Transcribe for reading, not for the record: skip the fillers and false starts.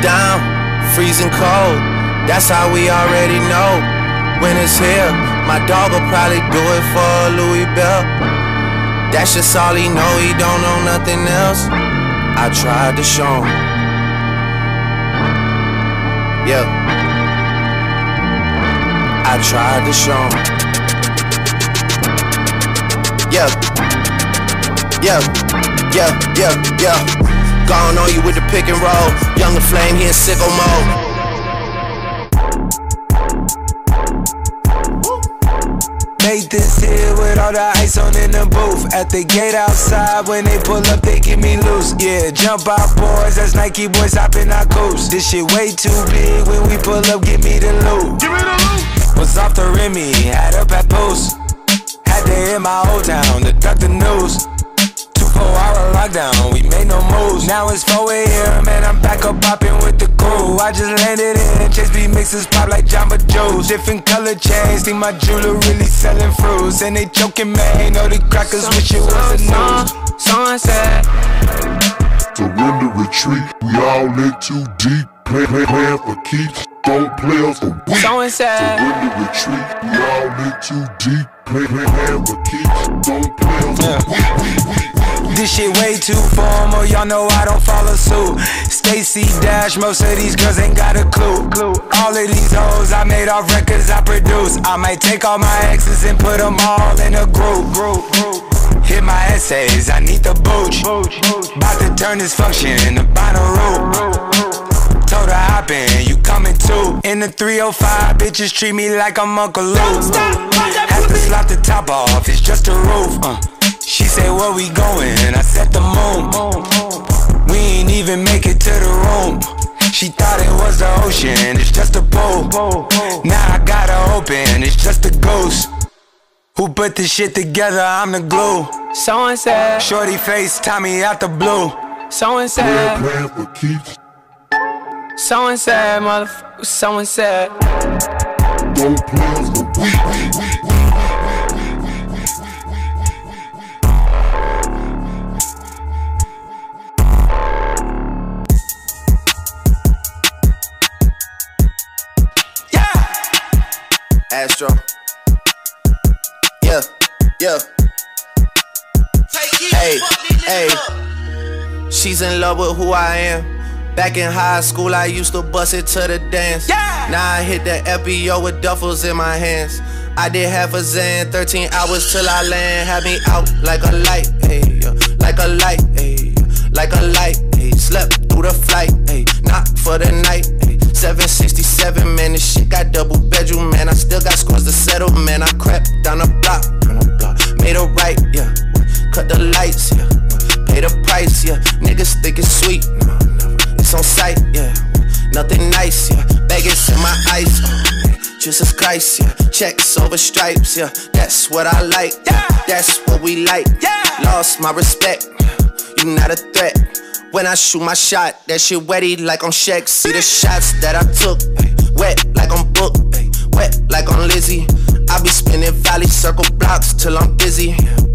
down, freezing cold. That's how we already know when it's here. My dog will probably do it for a Louis belt. That's just all he know, he don't know nothing else. I tried to show him. Yeah, I tried to show him. Yeah, yeah, yeah, yeah, yeah. Gone on you with the pick and roll. Younger flame, he in sicko mode. Made this here with all the ice on in the booth. At the gate outside, when they pull up, they get me loose. Yeah, jump out boys, that's Nike boys hopping our coast. This shit way too big, when we pull up, give me the loot. Give me the loot. Was off the Remy, had up at post. Had to hit my old town to duck the news. 24-hour lockdown, we made no moves. Now it's 4 a.m. and I'm back up popping with the crew. I just landed in, Chase B mixes pop like Jamba Joe's. Different color chains, think my jeweler really selling fruits. And they joking, man, know the crackers wish it was a news. Someone said surrender, retreat, we all in too deep. Playing for keeps, don't play us for weak. Someone said surrender, retreat, we all in too deep. Playing for keeps, don't play us for weak. This shit way too formal, y'all know I don't follow suit. Stacy Dash, most of these girls ain't got a clue. All of these hoes I made off records I produce. I might take all my exes and put them all in a group. Hit my essays, I need the booch. About to turn this function into Bonnaroo. Told her hop in, you coming too. In the 305, bitches treat me like I'm Uncle Luke. Have to slap the top off, it's just a roof. She said, where we going? I said the moon. We ain't even make it to the room. She thought it was the ocean, it's just a pool. Now I gotta open, it's just a ghost. Who put this shit together? I'm the glue. Someone said shorty face, Tommy out the blue. Someone said playing for keeps. Someone said, motherfucker, someone said don't play us for weak. Astro. Yeah, yeah. Hey, hey. She's in love with who I am. Back in high school, I used to bust it to the dance. Yeah. Now I hit the FBO with duffels in my hands. I did half a Zan, 13 hours till I land. Had me out like a light, hey, like a light, hey, like a light, hey. Slept through the flight, hey, not for the night, hey. 767, man, this shit got double bedroom, man. I still got scores to settle, man. I crept down the block, made a right, yeah. Cut the lights, yeah. Pay the price, yeah. Niggas think it's sweet, no, never. It's on sight, yeah. Nothing nice, yeah. Vegas in my ice, Jesus Christ, yeah. Checks over stripes, yeah. That's what I like, yeah. That's what we like, yeah. Lost my respect, you not a threat. When I shoot my shot, that shit wetty like on Shaq. See the shots that I took, wet like on Book, wet like on Lizzie. I be spinning valley circle blocks till I'm dizzy.